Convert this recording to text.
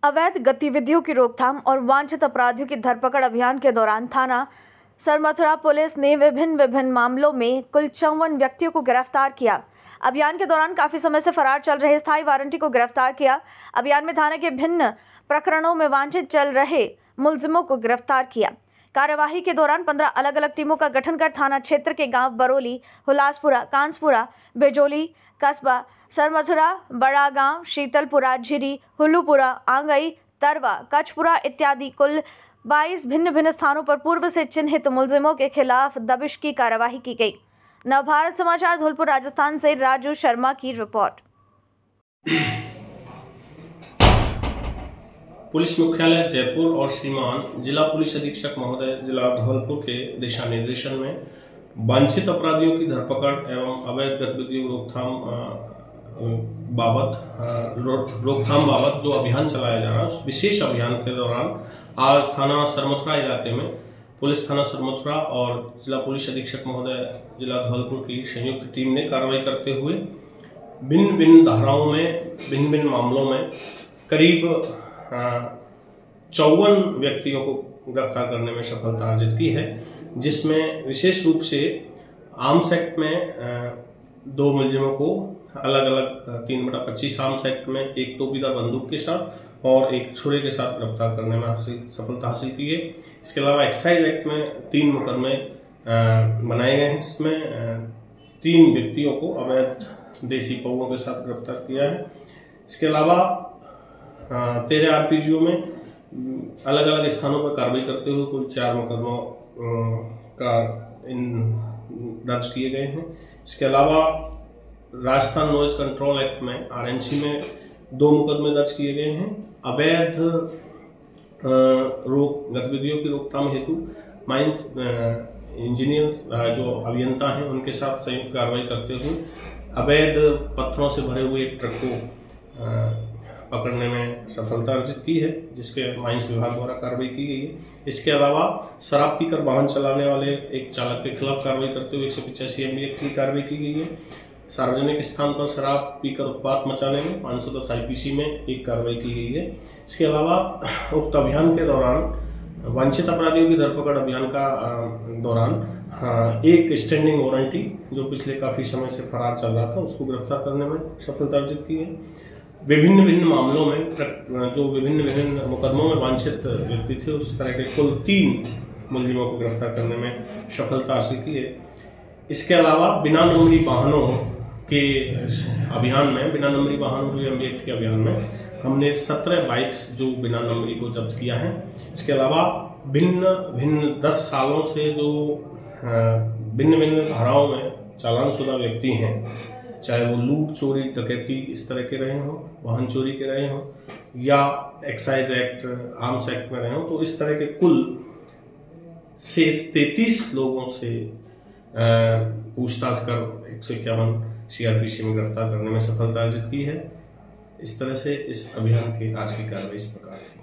अवैध गतिविधियों की रोकथाम और वांछित अपराधियों की धरपकड़ अभियान के दौरान थाना सरमथुरा पुलिस ने विभिन्न मामलों में कुल 54 व्यक्तियों को गिरफ्तार किया। अभियान के दौरान काफी समय से फरार चल रहे स्थायी वारंटी को गिरफ्तार किया। अभियान में थाने के भिन्न प्रकरणों में वांछित चल रहे मुलजिमों को गिरफ्तार किया। कार्यवाही के दौरान 15 अलग अलग टीमों का गठन कर थाना क्षेत्र के गांव बरोली, हुलासपुरा, कांसपुरा, बेजोली, कस्बा सरमथुरा, बड़ा गांव, शीतलपुरा, झिरी, हुल्लूपुरा, आंगई, तरवा, कचपुरा इत्यादि कुल 22 भिन्न स्थानों पर पूर्व से चिन्हित मुलजिमों के खिलाफ दबिश की कार्यवाही की गई। नवभारत समाचार धौलपुर राजस्थान से राजू शर्मा की रिपोर्ट। पुलिस मुख्यालय जयपुर और श्रीमान जिला पुलिस अधीक्षक महोदय जिला धौलपुर के दिशा निर्देशन में वांछित अपराधियों की धरपकड़ एवं अवैध गतिविधियों रोकथाम बाबत जो अभियान चलाया जा रहा है, उस विशेष अभियान के दौरान आज थाना सरमथुरा इलाके में पुलिस थाना सरमथुरा और जिला पुलिस अधीक्षक महोदय जिला धौलपुर की संयुक्त टीम ने कार्रवाई करते हुए भिन्न धाराओं में भिन्न मामलों में करीब 54 व्यक्तियों को गिरफ्तार करने में सफलता अर्जित की है, जिसमें विशेष रूप से आर्म्स एक्ट में 2 मुलजिमों को अलग अलग 3/25 आर्म्स एक्ट में एक तोपीदार बंदूक के साथ और एक छुरे के साथ गिरफ्तार करने में सफलता हासिल की है। इसके अलावा एक्साइज एक्ट में 3 मुकदमे बनाए गए हैं, जिसमें 3 व्यक्तियों को अवैध देसी पौधों के साथ गिरफ्तार किया है। इसके अलावा 13 आरपीजीओ में अलग अलग स्थानों पर कार्रवाई करते हुए कुल 4 मुकदमों का दर्ज किए गए हैं। इसके अलावा राजस्थान नॉइज कंट्रोल एक्ट में आरएनसी में 2 मुकदमे दर्ज किए गए हैं। अवैध गतिविधियों की रोकथाम हेतु माइंस इंजीनियर जो अभियंता हैं उनके साथ संयुक्त कार्रवाई करते हुए अवैध पत्थरों से भरे हुए एक ट्रक को पकड़ने में सफलता अर्जित की है, जिसके माइंस विभाग द्वारा कार्रवाई की गई है। इसके अलावा शराब पीकर वाहन चलाने वाले एक चालक के खिलाफ कार्रवाई करते हुए 185 MB एक्ट की कार्रवाई की गई है। सार्वजनिक स्थान पर शराब पीकर उत्पात मचाने में 510 IPC में एक कार्रवाई की गई है। इसके अलावा उक्त अभियान के दौरान वांछित अपराधियों की धरपकड़ अभियान का दौरान एक स्टैंडिंग वारंटी जो पिछले काफी समय से फरार चल रहा था, उसको गिरफ्तार करने में सफलता अर्जित की है। विभिन्न मामलों में जो विभिन्न मुकदमों में वांछित व्यक्ति थे, उस तरह के कुल 3 मुलजिमों को गिरफ्तार करने में सफलता हासिल की है। इसके अलावा बिना नंबरी वाहनों के अभियान में बिना नंबरी वाहनों के MB एक्ट के अभियान में हमने 17 बाइक्स जो बिना नंबरी को जब्त किया है। इसके अलावा भिन्न 10 सालों से जो भिन्न धाराओं में चालानशुदा व्यक्ति हैं, चाहे वो लूट, चोरी, डकैती इस तरह के रहे हों, वाहन चोरी के रहे हों या एक्साइज एक्ट, आर्म्स एक्ट में रहे हों, तो इस तरह के कुल 33 लोगों से पूछताछ कर 151 CRPC में गिरफ्तार करने में सफलता अर्जित की है। इस तरह से इस अभियान की आज की कार्रवाई इस प्रकार थी।